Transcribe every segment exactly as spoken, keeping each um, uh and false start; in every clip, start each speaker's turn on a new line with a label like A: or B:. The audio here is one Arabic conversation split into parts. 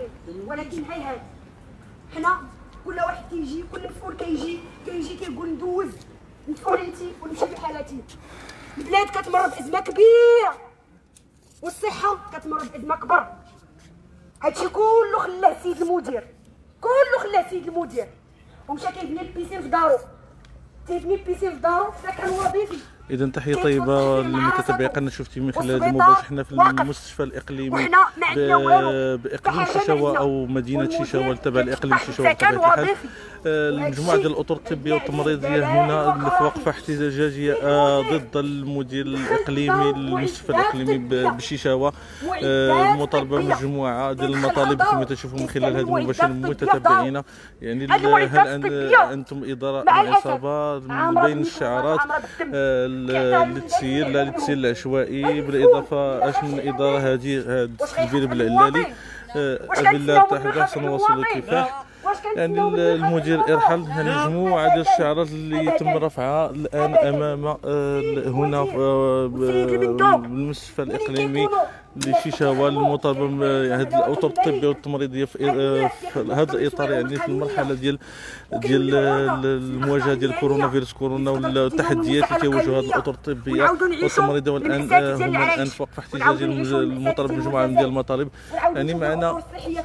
A: الطبيب، ولكن هيهات حنا كل واحد كيجي، كل مسؤول كيجي كيجي كيقول ندوز مسؤوليتي ونمشي بحالتي. البلاد كتمر بازمه كبيره والصحه كتمر بازمه كبر. هادشي كله خلاه السيد المدير، كله خلاه السيد المدير ومشى كيبني البيسين في دارو، تيبني البيسين في دارو في سكن وظيفي.
B: اذا تحيه طيبه للمتتبعين. قناه شفتي من خلال هذا المباشر حنا في المستشفى الاقليمي باقليم شيشاوه او مدينه شيشاوه تبع الاقليم شيشاوه بطبيعه الحال. المجموعه ديال الاطر الطبيه والتمريضيه هنا في وقفه احتجاجيه ضد المدير الاقليمي للمستشفى الاقليمي بشيشاوه. المطالبه مجموعه ديال المطالب كما تشوفوا من خلال هذا المباشر متتبعينا. يعني هل انتم اداره عصابه من بين الشعارات للتسيير لا للتسيير العشوائي، بالاضافه اش من اداره هذه هذا التدبير بالعلالي. بالله تحت احسن وصل الكفاح. يعني المدير ارحل. يعني مجموعه ديال الشعارات اللي تم رفعها الان امام هنا بالمستشفى الاقليمي لشيشاوه للمطالبه هذه الاطر الطبيه والتمريضيه في هذا الاطار. يعني في المرحله ديال ديال المواجهه ديال كورونا فيروس كورونا والتحديات اللي كيواجهوا هذه الاطر الطبيه والتمريضيه، والان هما الان في وقفه احتجاجيه المطالب مجموعه من ديال المطالب. يعني معنا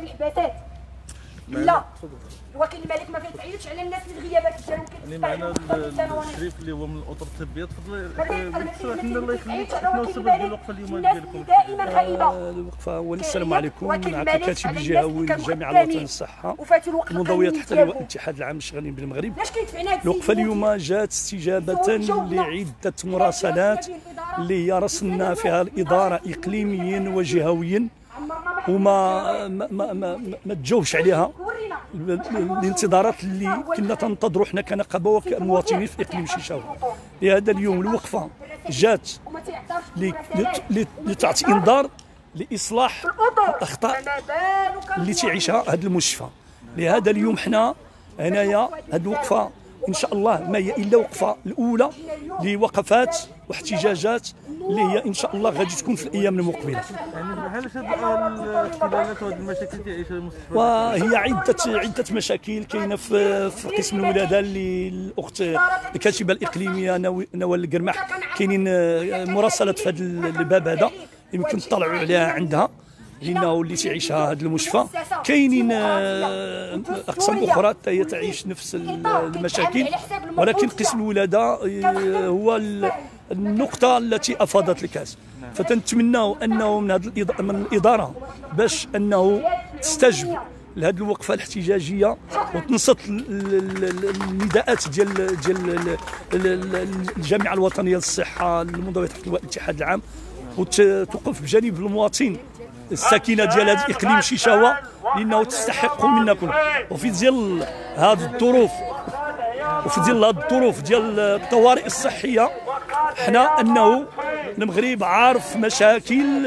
A: لا الوكيل الملك ما كيتعيطش على الناس من الغيابات ديالهم.
B: يعني معنا الشريف اللي هو من الاطر الطبيه. تفضل بصراحه الله يخليك. شنو السبب ديال الوقفه اليوم ديالكم؟
A: دائما غائبه
C: الوقفه. والسلام عليكم. معك الكاتب الجهوي للجامعه الوطنيه للصحه المنضويه تحت لواء الاتحاد العام للشغالين بالمغرب. الوقفه اليوم جات استجابه لعده مراسلات اللي هي راسلنا فيها الاداره اقليميا وجهويا وما ما ما ما, ما تجاوبش عليها الانتظارات اللي كنا تنتظروا حنا كنقابه وكمواطنين في اقليم شيشاوه. لهذا اليوم الوقفه جات لتعطي انذار لاصلاح الاخطاء اللي تعيشها هذا المستشفى. لهذا اليوم حنا هنايا هذه الوقفه ان شاء الله ما هي الا وقفه الاولى لوقفات واحتجاجات اللي هي ان شاء الله غادي تكون في الايام المقبله.
B: يعني علاش هاد الاختلالات وهاد المشاكل تعيشها المستشفى؟
C: وهي عده عده مشاكل كاينه في في قسم الولاده اللي الاخت الكاتبه الاقليميه نوال القرمح. كاينين مراسلات في هذا الباب هذا يمكن تطلعوا عليها عندها لانه اللي تعيشها هذا المستشفى. كاينين اقسام اخرى حتى هي تعيش نفس المشاكل، ولكن قسم الولاده هو النقطه التي افاضت الكاس. فتنتمناو انه من هذه من الاداره باش انه تستجب لهذه الوقفه الاحتجاجيه وتنصت النداءات ديال ديال الجامعه الوطنيه للصحه المنضويه تحت لواء الاتحاد العام، وتوقف بجانب المواطن الساكنه ديال هذا الاقليم شيشاوه لانه تستحق منا كل. وفي ظل هذه الظروف وفي ظل هذه الظروف ديال الطوارئ الصحيه حنا انه المغرب عارف مشاكل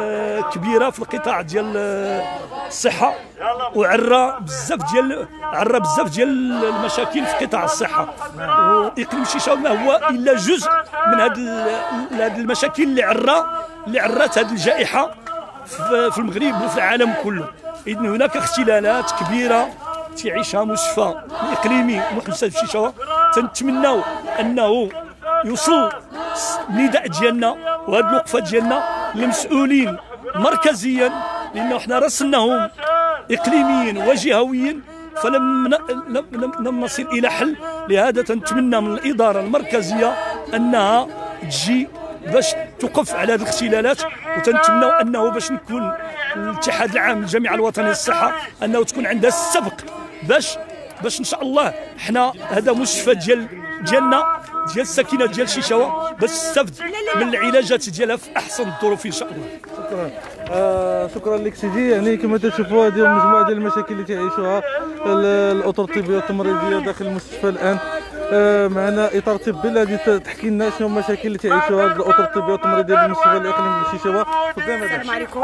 C: كبيره في القطاع ديال الصحه، وعرى بزاف ديال عرى بزاف ديال المشاكل في قطاع الصحه. واقليم شيشاوه ما هو الا جزء من هذه المشاكل اللي عرى اللي عرات هذه الجائحه في المغرب وفي العالم كله. إذن هناك اختلالات كبيره تعيشها مستشفى الاقليمي محمد شيشاوه. تنتمناو انه يوصل النداء ديالنا وهذه الوقفه ديالنا للمسؤولين مركزيا، لانه حنا راسلناهم اقليميا وجهويا فلم لم لم نصل الى حل. لهذا تنتمنى من الاداره المركزيه انها تجي باش توقف على هذه الاختلالات، وتنتمناو انه باش نكون الاتحاد العام للجامعه الوطنيه للصحه انه تكون عندها السبق باش باش ان شاء الله حنا هذا مستشفى ديال ديالنا ديال الساكنه ديال شيشاوه باش تستافد من العلاجات ديالها في احسن الظروف ان شاء الله.
B: شكرا. آه شكرا لك سيدي. يعني كما تشوفوا هذه مجموعه ديال المشاكل اللي تعيشوها الاطر الطبيه والتمريضيه داخل المستشفى الان. آه معنا اطار طبي اللي غادي تحكي لنا شنو المشاكل اللي تعيشوها هذه الاطر الطبيه والتمريضيه بالمستشفى الاقليمي لشيشاوه.
A: السلام عليكم.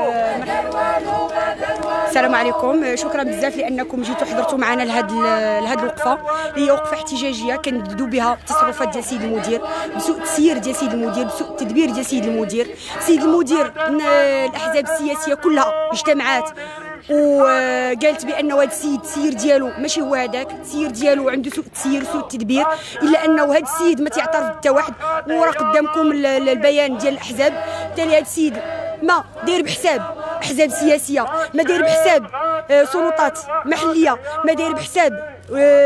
A: السلام عليكم. شكرا بزاف لانكم جيتوا حضرتوا معنا لهذه لهذه الوقفه اللي هي وقفه احتجاجيه كنددوا بها التصرفات ديال السيد المدير بسوء التسيير ديال السيد المدير بسوء التدبير ديال السيد المدير. السيد المدير الاحزاب السياسيه كلها اجتمعات وقالت بان هذا السيد التسيير ديالو ماشي هو هذاك، التسيير ديالو عنده سوء التسيير سوء التدبير، الا انه هذا السيد ما تيعترف حتى واحد، وراه قدامكم البيان ديال الاحزاب. بالتالي هذا السيد ما داير بحساب احزاب سياسيه، ما داير بحساب سلطات محليه، ما داير بحساب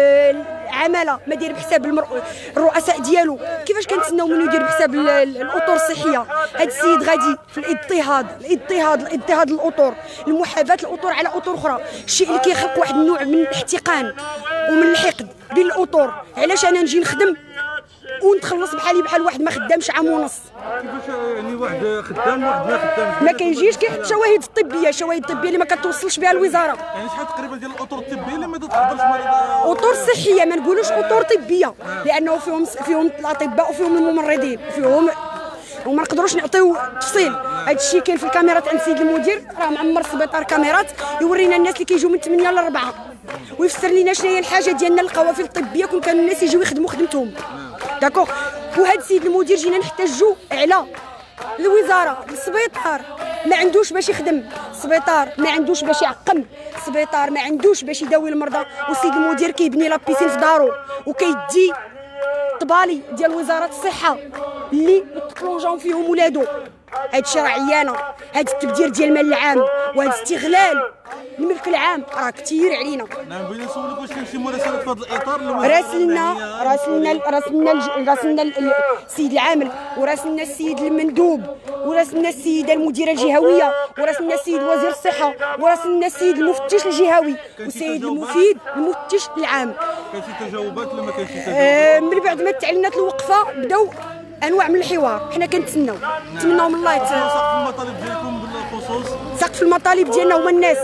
A: عماله، ما داير بحساب الرؤساء ديالو. كيفاش كنتسناو منو يدير بحساب الاطر الصحيه؟ هذا السيد غادي في الاضطهاد الاضطهاد الاضطهاد الاطر، المحاباه الاطر على اطر اخرى، الشيء اللي كيخلق واحد النوع من الاحتقان ومن الحقد بين الاطر. علاش انا نجي نخدم ونتخلص بحالي بحال واحد ما خدامش عام ونص؟
B: كيفاش يعني واحد خدام واحد ما خدامش؟
A: ما كيجيش كيحط شواهد طبيه، شواهد طبيه اللي ما كتوصلش بها الوزاره.
B: يعني شحال تقريبا ديال الاطر الطبيه اللي ما تقدرش مريض؟
A: اطر صحيه، ما نقولوش اطر طبيه، لانه فيهم فيهم الاطباء وفيهم الممرضين وفيهم، وما نقدروش نعطيو تفصيل. هذا الشيء كاين في الكاميرات عند السيد المدير، راه معمر السبيطار كاميرات يورينا الناس اللي كيجيو من ثمانية ل أربعة، ويفسر لنا شنو هي الحاجه ديالنا للقوافل الطبيه كون كانوا الناس يجيو يخدموا خدمتهم. داكوغ. وهذا السيد المدير جينا نحتاجوا على الوزاره، السبيطار ما عندوش باش يخدم، السبيطار ما عندوش باش يعقم، السبيطار ما عندوش باش يداوي المرضى، والسيد المدير كيبني لابيسين في دارو وكيدي طبالي ديال وزاره الصحه اللي تطلونجاو فيهم ولادو. هاد الشيء راه عيانه، هاد التبذير ديال المال العام وهاد استغلال الملك العام راه كثير علينا.
B: نعم بغينا نسولك واش كاين شي مراسلات في هذا الاطار؟
A: راسلنا راسلنا راسلنا راسلنا السيد العامل، وراسلنا السيد المندوب، وراسلنا السيده المديره الجهويه، وراسلنا السيد وزير الصحه، وراسلنا السيد المفتش الجهوي والسيد المفيد المفتش العام.
B: كاين شي تجاوبات ولا ما كاينش شي تجاوبات؟
A: آه من بعد ما تعلنت الوقفه بداو انواع من الحوار، حنا كنتسناو نتمناو من الله يت...
B: سقف المطالب ديالكم بالخصوص؟
A: سقف المطالب ديالنا هما الناس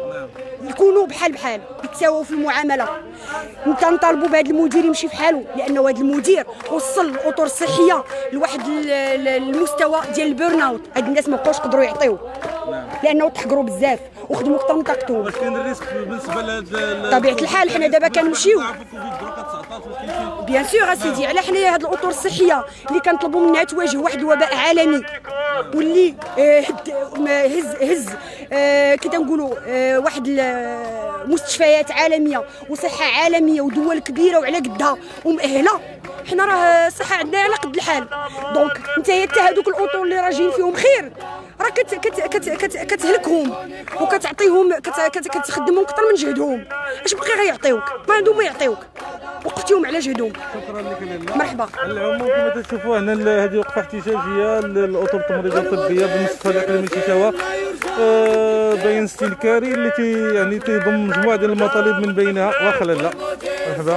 A: يكونوا بحال بحال، يتساووا في المعامله. كنطالبوا بهذا المدير يمشي في حاله، لانه هذا المدير وصل الاطر الصحيه لواحد المستوى ديال البيرن اوت. هاد الناس ما بقاوش يقدروا يعطيو لانه تحقروا بزاف وخدموا اكثر من طاقتهم.
B: واش كاين الريسك بالنسبه لهاد
A: طبيعه الحال حنا دابا كنمشيو بيان سور اسيدي على حنايا هاد الاطر الصحيه اللي كنطلبوا منها تواجه واحد الوباء عالمي، واللي هز هز كي تنقولوا واحد مستشفيات عالميه وصحه عالميه ودول كبيره وعلى قدها ومؤهله. حنا راه الصحه عندنا على قد الحال. دونك انت حتى هذوك الاطر اللي راجعين فيهم خير راه كت كت كت كت كتهلكهم وكتعطيهم كت كت كتخدمهم اكثر من جهدهم. اش بقي غيعطيوك؟ ما عندهم ما يعطيوك، وقفتيهم على جهدهم.
B: شكرا لك لاله.
A: مرحبا.
B: على العموم كما تشوفوا هنا هذه وقفه احتجاجيه للاطر التمريضيه الطبيه بالمستشفى الاقليمي تيشاوا. أه باين استنكاري اللي تي يعني تيضم مجموعه ديال المطالب من بينها واخا لاله. مرحبا.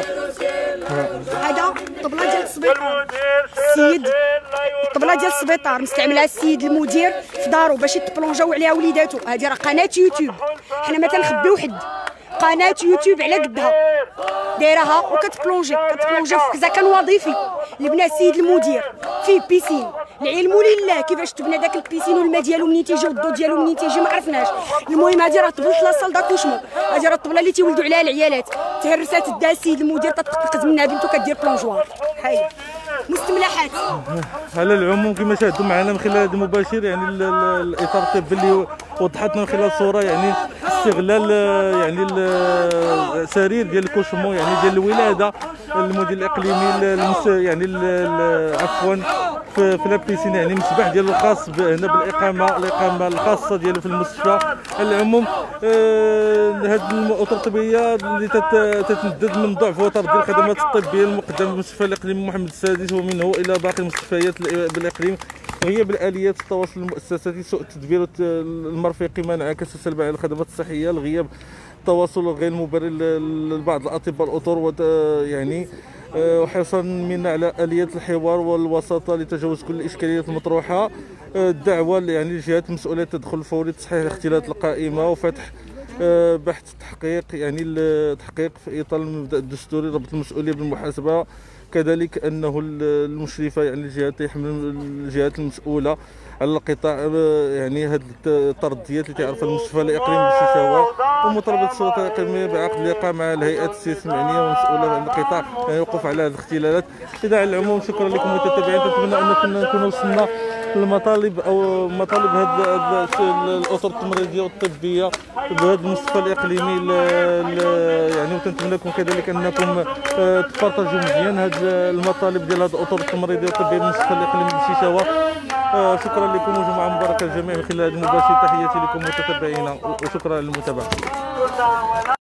A: هذا الطبله ديال السبيطار، السيد الطبله ديال السبيطار مستعملها السيد المدير في دارو باش يتبلونجاو عليها وليداتو. هذه راه قناه يوتيوب، حنا ما تنخبيو حد، قناه يوتيوب على قدها دايرها وكتبلونجي كتبلونجي في كذا كان وظيفي اللي بناه السيد المدير فيه بيسين. العلم لله كيفاش تبنى داك البيسين والماء ديالو منين تيجي والضو ديالو منين تيجي ما عرفناش. المهم هذه راه طبله لاصال داكوشمون، هذه راه الطبله اللي تيولدوا عليها العيالات، تهرسات دا السيد المدير تتقز منها بنتو كدير بلونجوار. هاي مستملحات.
B: على العموم كما شاهدتوا معنا من خلال هذا المباشر يعني الاطار الطبي اللي وضحت لنا من خلال الصوره يعني استغلال يعني السرير ديال الكوشمون يعني ديال الولاده المدير الاقليمي يعني عفوا في في لابيسين يعني مسبح ديالو الخاص هنا بالاقامه الاقامه الخاصه ديالو في المستشفى. على العموم هذه الاطر الطبيه اللي تتندد من ضعف وتر ديال الخدمات الطبيه المقدمه في المستشفى الاقليمي محمد السادس ومنه الى باقي المستشفيات بالاقليم. غياب الاليات التواصل المؤسساتي، سوء التدبير المرفقي ما انعكس سلبا على الخدمات الصحيه، الغياب التواصل غير المبرر لبعض الاطباء الاطر يعني وحرصا منا على اليات الحوار والوساطه لتجاوز كل الاشكاليات المطروحه. الدعوه يعني للجهات المسؤوله التدخل الفوري لتصحيح الاختلالات القائمه وفتح بحث تحقيق يعني التحقيق في اطار المبدا الدستوري ربط المسؤوليه بالمحاسبه. كذلك انه المشرفه يعني الجهات يحمل الجهات المسؤوله على القطاع يعني هذه الترديات اللي تعرفها المستشفى الاقليمي بالشيشاوه ومطالبه السلطه الاقليميه بعقد لقاء مع الهيئات السياسيه المعنيه والمسؤوله عن القطاع يعني الوقوف على هذه الاختلالات. اذا على العموم شكرا لكم متتابعين، نتمنى ان كنا نكونوا وصلنا للمطالب او مطالب هذه الاطر التمريضيه والطبيه بهذا المستشفى الاقليمي ل... ل... يعني وتنتمنى لكم كذلك انكم تبارطاجوا مزيان هذه المطالب ديال هذه الاطر التمريضيه الطبيه بالمستشفى الاقليمي لشيشاوه. شكرا لكم وجمعه مباركه للجميع. من خلال هذا المباشر تحياتي لكم متتبعينا وشكرا للمتابعه.